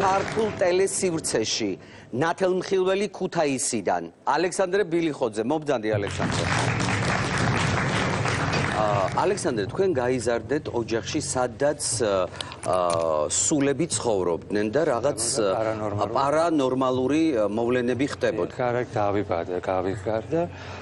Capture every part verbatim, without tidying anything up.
ქართულ ტელესივრცეში ნათელმხილველი ქუთაისიდან ალექსანდრე ბილიხოძე. მობრძანდი ალექსანდრე. ალექსანდრე, თქვენ გაიზარდეთ ოჯახში, სადაც სულები ცხოვრობდნენ და რაღაც პარანორმალური მოვლენები ხდებოდა. გარეგ დავიბადე, გავიგარდა.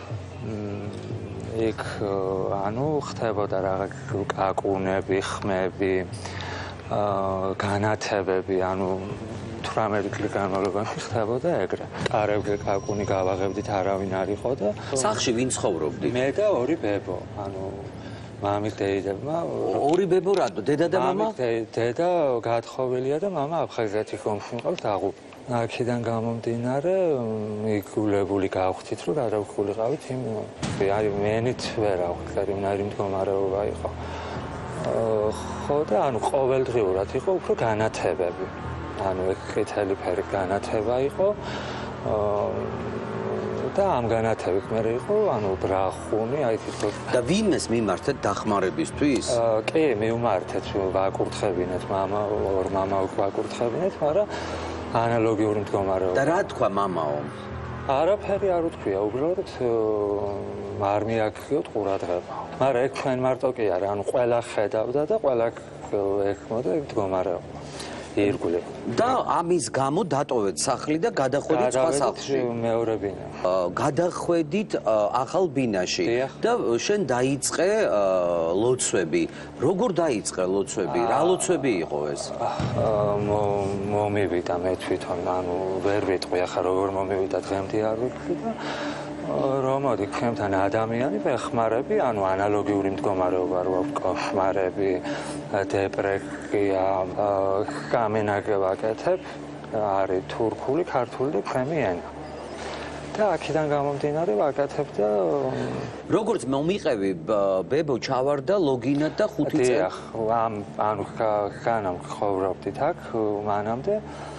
იქ ანუ ხდებოდა რაღაც კაკუნები, ხმები, განათებები, ანუ თვრამეტი წლის განმავლობაში ხდებოდა ეგრე. კარებგე კაკუნი გავაღებდით, არავინ არ იყო და სახლში ვინ ცხოვრობდით? მე და ორი ბებო, ანუ მამის დეიდებმა. ორი ბებო რატო? დედა და მამა? დედა გათხოვილია და მამა აფხაზეთის ომში მყავს დაღუპული. აქედან გამომდინარე, იგულებული გავხდით, რომ გადავხულიყავით იმ აი მენით ვერ ავხდარი, ნაირი მდგომარეობა იყო. ხო და ანუ ყოველდღიურად იყო უფრო განათებები. ანუ ყვითელი ფერი განათება იყო. და ამ განათებით მე იყო, ანუ ბრახუნი, აი თვითონ და ვინმეს მიმართეთ დახმარებისთვის? კი, მივმართეთ, ვაკურთხებინეთ, მამა, ორ მამა ვაკურთხებინეთ, მაგრამ ანალოგიური მდგომარეობა. და რა თქვა მამაო? არაფერი არ უთქვია, უბრალოდ არ მიაქციოთ ყურადღება. მაგრამ ეგ თქვენ მარტო კი არა, ანუ ყველა ხედავდა და ყველა ეკმოდა ეგ მდგომარეობა. ირგვლივ. და ამის გამო დატოვეთ სახლი და გადახვედით სხვა სახლში. მეორე ბინა. გადახვედით ახალ ბინაში და შენ დაიწყე ლოცვები. როგორ დაიწყე ლოცვები? რა ლოცვები იყო ეს? მომივიდა მე თვითონ, ანუ ვერ ვიტყვი ახლა როგორ მომივიდა, დღემდე არ ვიტყვი და რომ მოდი ჩვენთან ადამიანი ვეხმარები, ანუ ანალოგიური მდგომარეობა რო აქვს, კოშმარები, დეპრესია, გამენაგე ვაკეთებ, არის თურქული, ქართული და ქვემი ენა. და აქედან გამომდინარე ვაკეთებ და როგორც მომიყევი, ბებო ჩავარდა ლოგინად და ხუთი წელი. დიახ, ამ ანუ განამ ცხოვრობდით აქ მანამდე.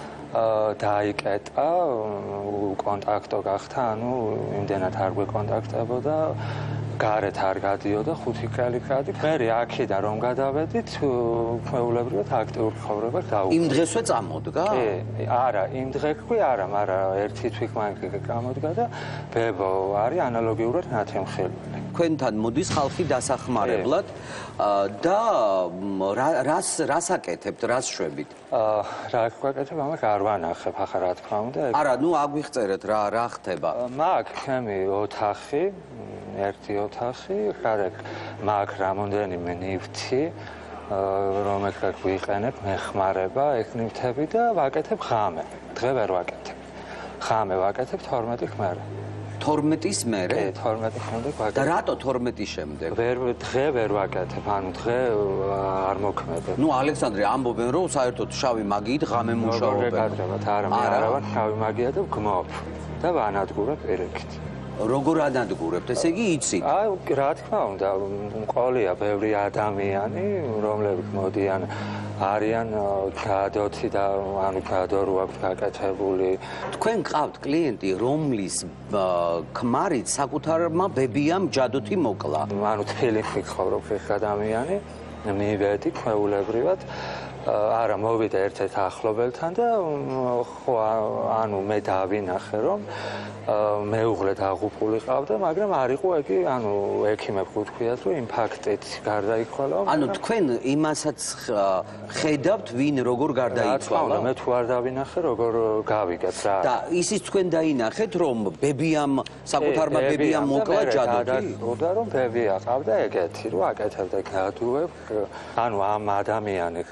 დაიკეტა, კონტაქტო გახდა, ანუ იმდენად არ გვეკონტაქტებოდა, გარეთ არ გადიოდა, ხუთი წელი გადით. მე აქედან რომ გადავედით, ჩვეულებრივად აქტიური ცხოვრება დავუყო. იმ დღესვე წამოდგა? კი, არა, იმ დღექვე არა, მაგრამ ერთი თვით მაინც გამოდგა და ბებო არის ანალოგიურად ნათელმხილველი. თქვენთან მოდის ხალხი დასახმარებლად და რას რას აკეთებთ, რას შვებით? რა ვაკეთებ, ამას არ ვანახებ ახლა რა თქმა უნდა. არა, ნუ აგვიხწერეთ რა რა ხდება. მაქვს ჩემი ოთახი, ერთი ოთახი, გარეთ მაქვს რამოდენიმე ნივთი, რომელსაც ვიყენებ, მეხმარება, ეგ ნივთები და ვაკეთებ ღამე. დღე ვერ ვაკეთებ. ღამე ვაკეთებ თორმეტი ხმერე. თორმეტის მერე? კი, თორმეტი შემდეგ ვაკეთებ. და რატო თორმეტის შემდეგ? ვერ დღე ვერ ვაკეთებ, ანუ დღე არ მოქმედებ. ნუ ალექსანდრე ამბობენ რომ საერთოდ შავი მაგიით ღამე მუშაობენ. არა, მე არა ვარ შავი მაგია და გმობ და ვანადგურებ ერექით. როგორ ანადგურებთ? ესე იგი იცით? აი, რა თქმა უნდა, მყოლია ბევრი ადამიანი, რომლებიც მოდიან არიან გადოთი და ანუ გადო რო აქვს გაკეთებული. თქვენ ყავთ კლიენტი, რომლის ქმარით საკუთარმა ბებიამ ჯადოთი მოკლა. ანუ თბილისში ცხოვრობს ეს ადამიანი, მივედი ჩვეულებრივად. არა, მოვიდა ერთ-ერთ ახლობელთან და ხო ანუ მე დავინახე რომ მეუღლე დაღუპული ყავდა, მაგრამ არ იყო ეგ, ანუ ექიმებს გუთქვიათ, რომ ინფარქტით გარდაიცვალა. ანუ თქვენ იმასაც ხედავთ, ვინ როგორ გარდაიცვალა? მე თუ არ დავინახე, როგორ გავიგეთ რა. და ისიც თქვენ დაინახეთ, რომ ბებიამ, საკუთარმა ბებიამ მოკლა ჯადოთი? და რომ ბებია ყავდა ეგეთი, რომ აკეთებდა გადუებ, ანუ ამ ადამიანებს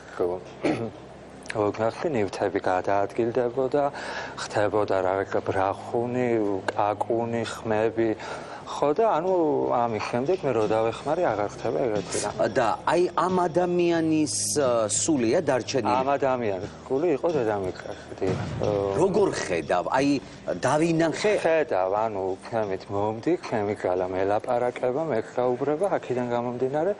ოღონდ ნივთები გადაადგილდებოდა, ხდებოდა რაღაც ბრახუნი, კაკუნი, ხმები. ხო და ანუ ამის შემდეგ მე რო დავეხმარე აღარ ხდება ეგეთი რა. და აი ამ ადამიანის სულია დარჩენილი. ამ ადამიანის სული იყო დედამიწაში. როგორ ხედავ? აი დავინახე? ხედავ, ანუ ხემით მომდი, ხემი გალა მელაპარაკება, მე გაუბრება, აქედან გამომდინარე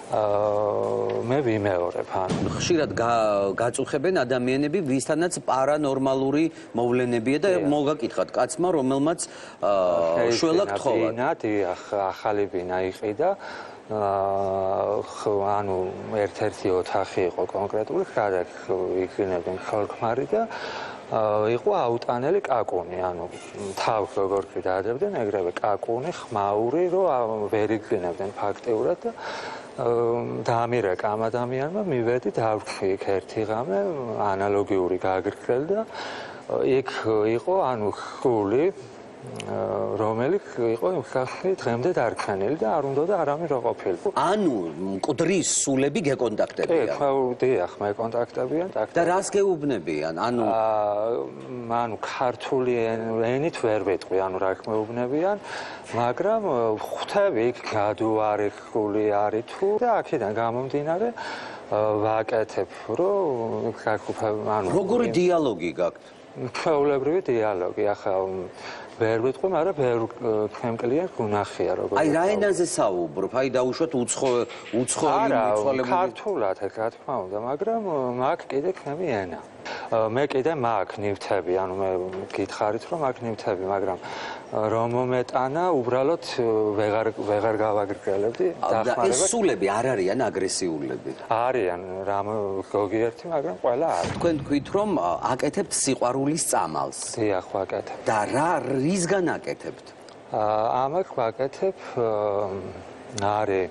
მე ვიმეორებ ანუ. ხშირად გაწუხებენ ადამიანები, ვისთანაც პარანორმალური მოვლენებია და მოგაკითხათ კაცმა, რომელმაც შველა გთხოვა. ბინა, დიახ, ახალი ბინა იყიდა, ანუ ერთ-ერთი ოთახი იყო კონკრეტული, ხარაკ იქნებდნენ ხალხმარი და იყო აუტანელი კაკუნი, ანუ თავს როგორ კი დადებდნენ, ეგრევე კაკუნი, ხმაური, რომ ვერ იქნებდნენ ფაქტიურად და დაამირეკა ამ ადამიანმა, მივედი დავხვი იქ ერთი ღამე, ანალოგიური გაგრკრელ და იქ იყო ანუ ხული რომელიც იყო ხალხი დღემდე დარქმენილი და არ უნდა და არავინ რო ყოფილიყო. ანუ მკვდრის სულები გეკონტაქტებიან. კი, ხაუდიახ, მე კონტაქტებიან. და რას გეუბნებიან? ანუ ანუ ქართული ენით ვერ ვეტყვი, ანუ რა მეუბნებიან, მაგრამ ხვდები იქ გადუარი ხული არის თუ და აქედან გამომდინარე ვაკეთებ, რომ ანუ როგორი დიალოგი გაქვთ? ჩვეულებრივი დიალოგი, ახლა ვერ ვიტყვი, მაგრამ ვერ ქვემკლიან გუნახია როგორ. აი რა ენაზე საუბრობ? აი დაუშვათ უცხო უცხოელი მიცვალებული. ქართულად, რა თქმა უნდა, მაგრამ მაგ კიდე ქვემი ენა. მე კიდე მაგ ნივთები, ანუ მე გითხარით, რომ მაგ ნივთები, მაგრამ რომ მომეტანა, უბრალოდ ვეღარ ვეღარ გავაგრძელებდი დახმარება. ეს სულები არ არიან აგრესიულები? არიან, რამ გოგიერთი, მაგრამ ყველა არის. თქვენ თქვით, რომ აკეთებთ სიყვარულის წამალს. დიახ, ვაკეთებ. და რა რისგან აკეთებთ? ამას ვაკეთებ არის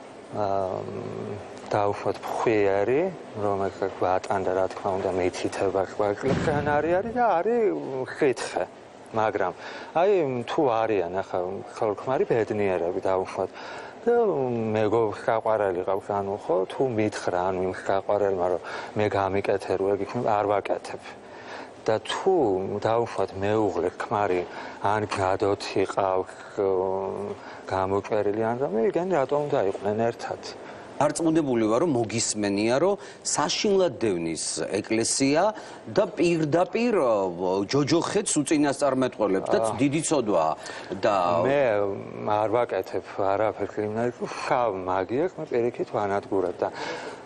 დაუშვათ ფხვიერი, რომელსაც ვატანდა, რა თქმა უნდა, მითითება ყველგან არის არის და არის ხითხე. მაგრამ აი თუ არიან ახლა ხალხმარი ბედნიერები დაუშვათ და მეგო ხაყვარელი ყავს, ანუ ხო თუ მითხრა, ანუ იმ ხაყვარელმა რომ მე გამიკეთე რო ეგ იქნება არ ვაკეთებ. და თუ დაუშვათ მეუღლე ქმარი ან გადოთ იყავ გამოკვერილი ან რამე, იგენ რატომ უნდა იყვნენ ერთად? არწმუნებული ვარ, რომ მოგისმენია, რომ საშინლად დევნის ეკლესია და პირდაპირ ჯოჯოხეთს უწინასწარმეტყველებს და დიდი ცოდვაა და მე არ ვაკეთებ არაფერ კრიმინალურ, ხავ მაგიას, მე პირიქით ვანადგურებ და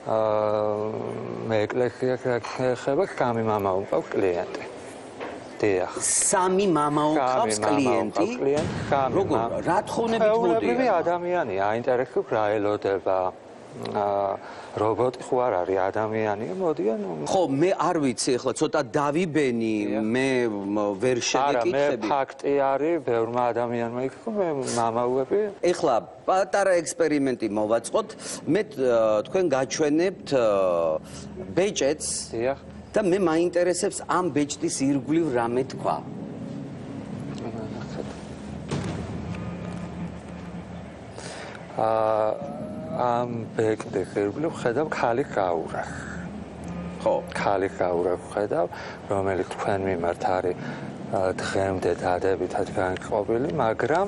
მე ეკლესიას ხება სამი მამა უყავს კლიენტი. დიახ. სამი მამა უყავს კლიენტი? როგორ? რა თხოვნებით მოდიან? ადამიანია, აინტერესებს რა ელოდება. რობოტი ხო არ არის ადამიანია, მოდიან. ხო, მე არ ვიცი, ახლა ცოტა დავიბენი, მე ვერ შევეკითხები. არა, მე ფაქტი არის, ბევრმა ადამიანმა იქნება, მე მამაუები. ეხლა პატარა ექსპერიმენტი მოვაწყოთ. მე თქვენ გაჩვენებთ ბეჭედს. დიახ. და მე მაინტერესებს ამ ბეჭდის ირგვლივ რამე თქვა. აა ამ ბეჭდის ირგვლივ ხედავ ქალი გაურა. ხო, ქალი გაურა ხედავ, რომელიც თქვენ მიმართ არის დღემდე დადებითად განწყობილი, მაგრამ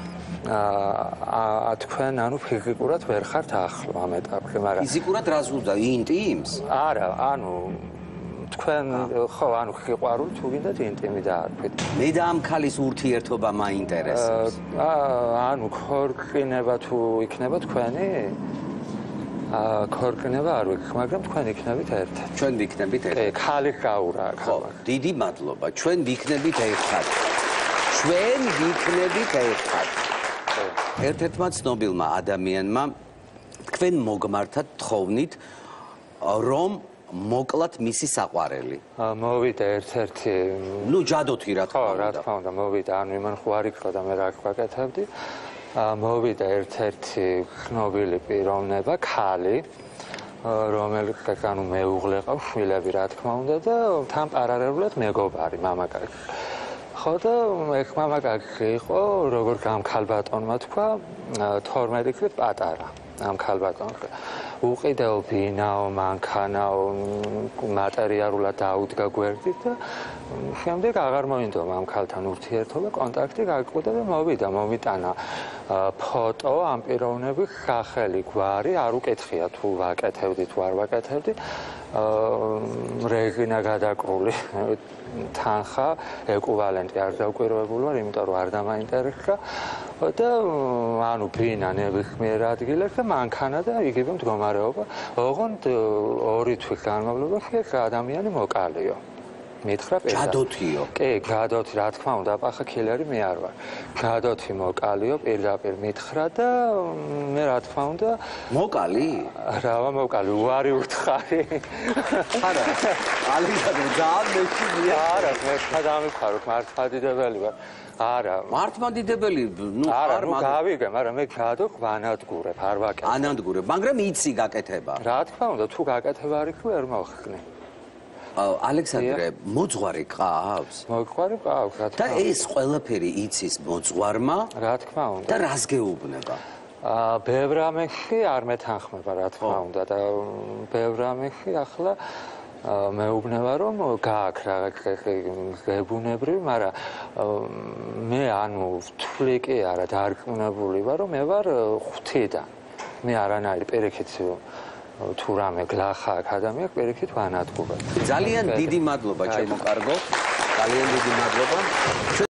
აა თქვენ ანუ ფიზიკურად ვერ ხართ ახლო ამ ეტაპში, მაგრამ ფიზიკურად რას უნდა ინტიმს? არა, ანუ თქვენ ხო, ანუ სიყვარული თუ გინდათ ინტიმი დაარქვით. მე და ამ ქალის ურთიერთობა მაინტერესებს. ანუ ქორკინება თუ იქნება თქვენი? აა ქორკინება არ ვიქ, მაგრამ თქვენ იქნებით ერთად. ჩვენ ვიქნებით ერთად. კი, ქალი გაურა. ხო, დიდი მადლობა. ჩვენ ვიქნებით ერთად. ჩვენ ვიქნებით ერთად. ერთ-ერთმა ცნობილმა ადამიანმა თქვენ მოგმართათ თხოვნით, რომ მოკლათ მისი საყვარელი. მოვიდა ერთ-ერთი ნუ ჯადოთი რა თქმა უნდა. უნდა. რა თქმა უნდა, მოვიდა, ანუ იმან ხო არ იქნა და მე რა ვაკეთებდი. მოვიდა ერთ-ერთი ცნობილი პიროვნება, ქალი, რომელიც ანუ მეუღლე ყავს, შვილები რა თქმა უნდა და თან პარალელურად მეგობარი, მამაკაცი. ხო და ეგ მამაკაცი იყო, როგორ გამქალბატონმა თქვა, თორმეტი წლის პატარა. ამ ქალბატონს უყიდეო ბინაო, მანქანაო, მატერიალურად დაუდგა გვერდით და შემდეგ აღარ მოინდომა ამ ქალთან ურთიერთობა, კონტაქტი გაიყვება და მოვიდა, მომიტანა ფოტო ამ პიროვნების სახელი, გვარი, არ უკეთხია თუ ვაკეთებდი თუ არ ვაკეთებდი. რეგინა გადაკრული თანხა ეკვივალენტი არ დავკვირვებული ვარ, იმიტომ რომ არ დამაინტერესა და ანუ ბინა ნებისმიერ ადგილას და მანქანა და იგივე მდგომარეობა. ოღონდ ორი თვის განმავლობაში ეს ადამიანი მოკალიო. მითხრა პირდაპირ. ჯადოთიო. კი, გადოთი, რა თქმა უნდა, პახა ქილერი მე არ ვარ. გადოთი მოკალიო პირდაპირ მითხრა და მე რა თქმა უნდა მოკალი? რავა მოკალი, უარი უთხარი. არა, ალექსანდრე ძალიან მეშინია. არა, მე გადამიხაროთ, მართლმადიდებელი ვარ. არა, მართლმადიდებელი, ნუ არა, არ ნუ გავიგე, მაგრამ მე გადო ვანადგურებ, არ ვაკეთებ. ანადგურებ, მაგრამ იცი გაკეთება. რა თქმა უნდა, თუ გაკეთება არ იქნება, ვერ მოხდნი. ალექსანდრე, მოძღვარი ყავს? მოყვარი ყავს, რა და თქმა უნდა. ეს ყველაფერი იცის მოძღვარმა რა თქმა უნდა. და რას გეუბნება? აა, ბევრ ამაში არ მეთანხმება, რა თქმა უნდა და ბევრ ამაში ახლა მეუბნება რომ გააქვს რაღაც გებუნებრივი, მაგრამ მე ანუ ვთვლი კი არა დარწმუნებული ვარ რომ მე ვარ ღვთიდან. მე არანაირი პირიქით თუ რამე გლახა აქ ადამიანს პირიქით ვანადგურებ. ძალიან დიდი მადლობა ჩემო კარგო. ძალიან დიდი მადლობა.